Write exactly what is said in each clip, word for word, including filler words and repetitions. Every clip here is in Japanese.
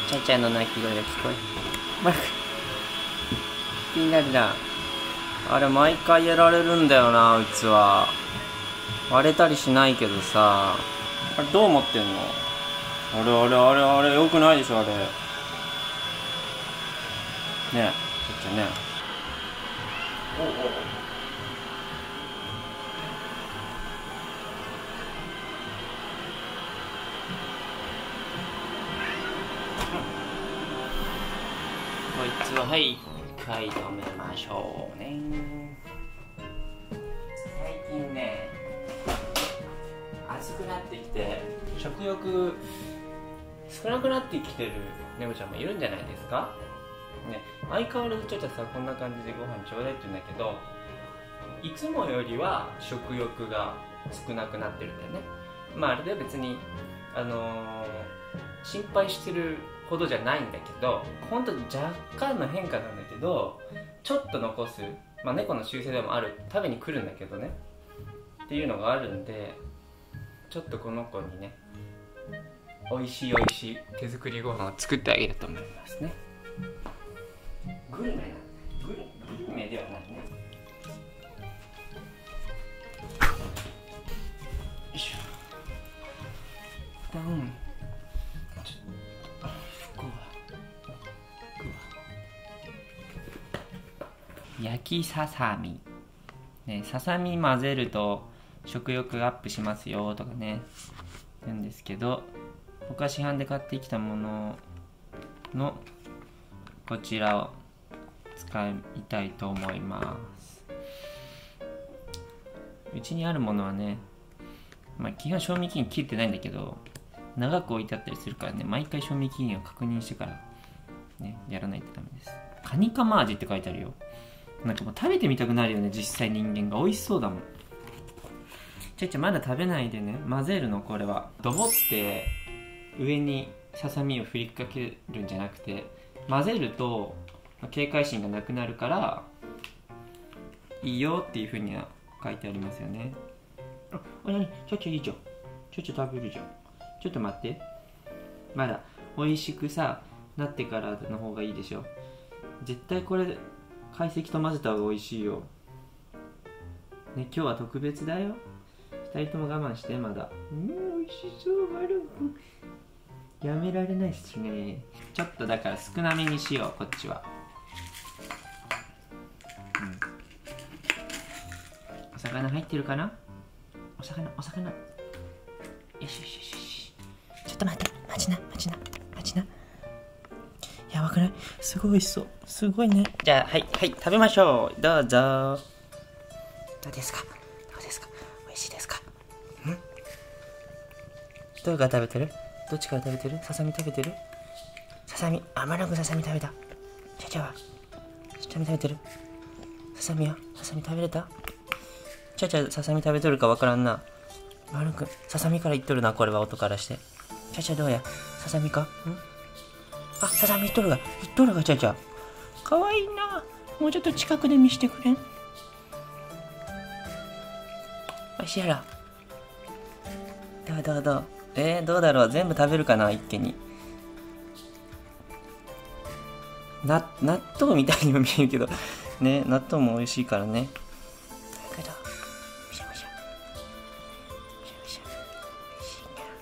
ちゃちゃの鳴き声が聞こえる。マルク気になるな。あれ毎回やられるんだよな、あいつは。割れたりしないけどさ。あれどう思ってんの？あれあれあれあれよくないでしょあれ。ねえちゃちゃね。おうおうこいつははい一回止めましょうね。最近ね暑くなってきて食欲少なくなってきてる猫ちゃんもいるんじゃないですかね。相変わらずちょっとさこんな感じでご飯ちょうだいって言うんだけど、いつもよりは食欲が少なくなってるんだよね。まああれでは別にあのー、心配してるほどじゃないんだけど、ほんと若干の変化なんだけど、ちょっと残す、まあ猫の習性でもある、食べに来るんだけどねっていうのがあるんで、ちょっとこの子にねおいしいおいしい手作りご飯を作ってあげると思いますね。グルメなグルグルメではないね。よいしょ。うん焼きささみ、ね、ささみ混ぜると食欲がアップしますよとかね言うんですけど、僕は市販で買ってきたもののこちらを使いたいと思います。うちにあるものはね、まあ、基本賞味期限切ってないんだけど長く置いてあったりするからね、毎回賞味期限を確認してから、ね、やらないとダメです。カニカマ味って書いてあるよ。なんかもう食べてみたくなるよね、実際人間が。美味しそうだもん。ちょいちょいまだ食べないでね。混ぜるのこれは。ドボって上にささみを振りかけるんじゃなくて、混ぜると警戒心がなくなるからいいよっていうふうには書いてありますよね。あ、あれちょいちょいいいじゃん。ちょいちょい食べるじゃん。ちょっと待って。まだ美味しくさなってからの方がいいでしょ。絶対これ懐石と混ぜた方が美味しいよ。ね、今日は特別だよ。二人とも我慢して。まだうん、美味しそう。マル君やめられないっすね。ちょっとだから少なめにしよう、こっちは。うん、お魚入ってるかな。お魚お魚。よしよしよしよし。ちょっと待って、待ちな待ちな待ちな。やばくない？すごい美味しそう。すごいね。じゃあはいはい食べましょう。どうぞ。どうですか？どうですか？美味しいですか？ん？どれから食べてる？どっちから食べてる？ささみ食べてる？ささみ、あ、マルクささみ食べた。ちゃちゃはささみ食べてる？ささみはささみ食べれた？ちゃちゃささみ食べとるかわからんな。マルクささみから言っとるな、これは音からして。ちゃちゃどうや？ささみか？ん？あ、ささみ言っとるが、言っとるが、ちゃちゃ。かわいいな。もうちょっと近くで見してくれん？おいしいやろ。どうどうどう。えー、どうだろう。全部食べるかな、一気に。な、納豆みたいにも見えるけど。ね、納豆も美味しいからね。だけど、むしゃむしゃ。むしゃむしゃ。美味し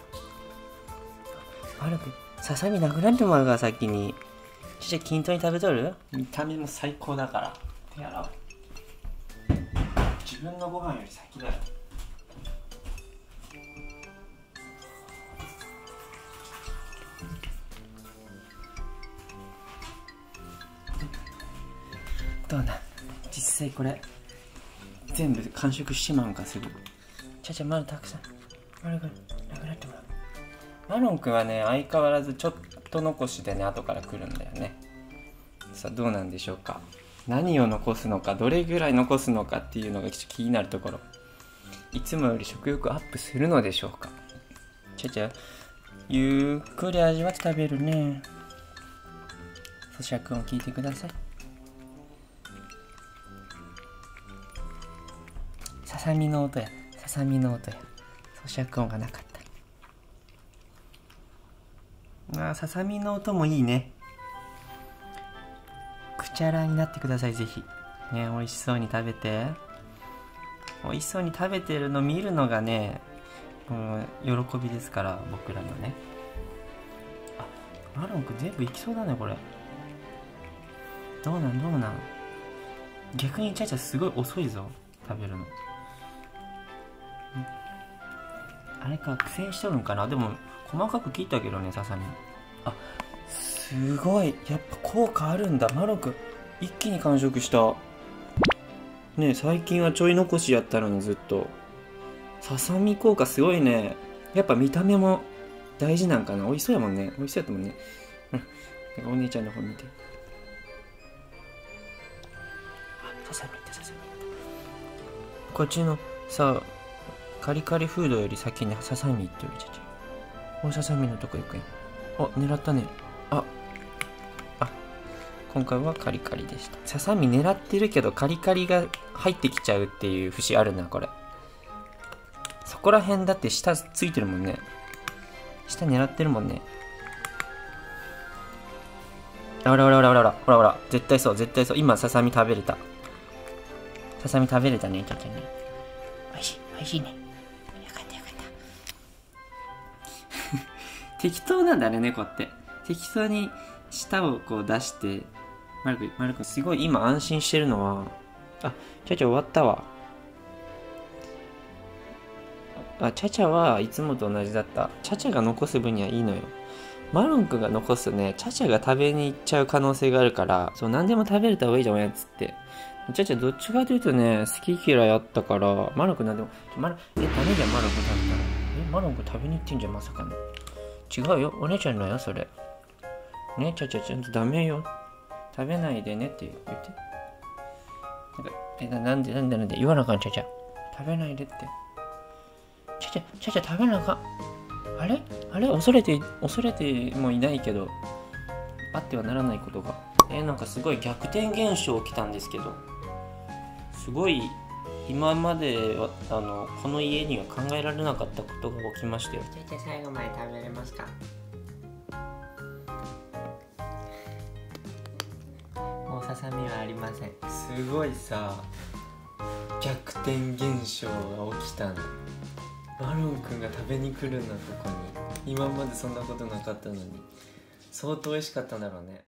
いな。マルク、ささみなくなってもらうから、先に。ちょっと均等に食べとる？見た目も最高だから。手洗おう。自分のご飯より先だよ。どうなん？実際これ全部完食しちまうんかすぐ。ちゃちゃまだたくさん。マロンくんなくなってもらう。マロンくんはね相変わらずちょっと残しでね後から来るんだよね。さあどうなんでしょうか。何を残すのか、どれぐらい残すのかっていうのがちょっと気になるところ。いつもより食欲アップするのでしょうか。ちゃちゃゆっくり味わって食べるね。咀嚼音聞いてください。ささみの音や、ささみの音や。咀嚼音がなかった。 あ、ささみの音もいいね。くちゃらになってください、ぜひね。美味しそうに食べて、美味しそうに食べてるの見るのがね、うん、喜びですから、僕らのね。あ、マロンくん全部いきそうだね、これ。どうなんどうなん。逆にちゃちゃすごい遅いぞ、食べるの。あれか、苦戦しとるんかな。でも細かく切ったけどね、ささみ。あ、すごい、やっぱ効果あるんだ。マロンくん一気に完食したね。最近はちょい残しやったのにずっと。ささみ効果すごいね。やっぱ見た目も大事なんかな。美味しそうやもんね。美味しそうやったもんね。うん。お姉ちゃんの方見て。あ、ささみってささみ。こっちのさ、カリカリフードより先にささみって言われちゃう。お、ささみのとこ行くやん。お、狙ったね。あ、あ、今回はカリカリでした。ささみ狙ってるけどカリカリが入ってきちゃうっていう節あるな、これ。そこら辺だって下ついてるもんね。下狙ってるもんね。あらあらあらあらあらあらあら、絶対そう、絶対そう。今ささみ食べれた。ささみ食べれたね、ちゃちゃね。おいしい、おいしいね。よかったよかった。適当なんだね、猫って。適当に舌をこう出して、マルク、マルクすごい今安心してるのは、あ、ちゃちゃ終わったわ。あ、チャチャはいつもと同じだった。チャチャが残す分にはいいのよ。マロン君が残すとね、チャチャが食べに行っちゃう可能性があるから、そう、何でも食べれた方がいいじゃん、おやつって。チャチャどっちかというとね、好き嫌いあったから、マロン君何でも、マロン、え、ダメじゃん、マロン君食べたら。え、マロン君食べに行ってんじゃん、まさかの。違うよ、お姉ちゃんのよ、それ。ね、チャチャちゃんとダメよ。食べないでねって言って。なんか、え、ななんで、なんで、なんで、言わなあかん、チャチャ。食べないでって。ちゃちゃ、ちゃちゃ食べなあかん。あれあれ恐れて、恐れてもいないけど、あってはならないことが。えー、なんかすごい逆転現象起きたんですけど、すごい、今までは、あの、この家には考えられなかったことが起きましたよ。ちゃちゃ最後まで食べれますか？もうささみはありません。すごいさ、逆転現象が起きたの。マロンくんが食べに来るんだ、ここに。今までそんなことなかったのに。相当美味しかったんだろうね。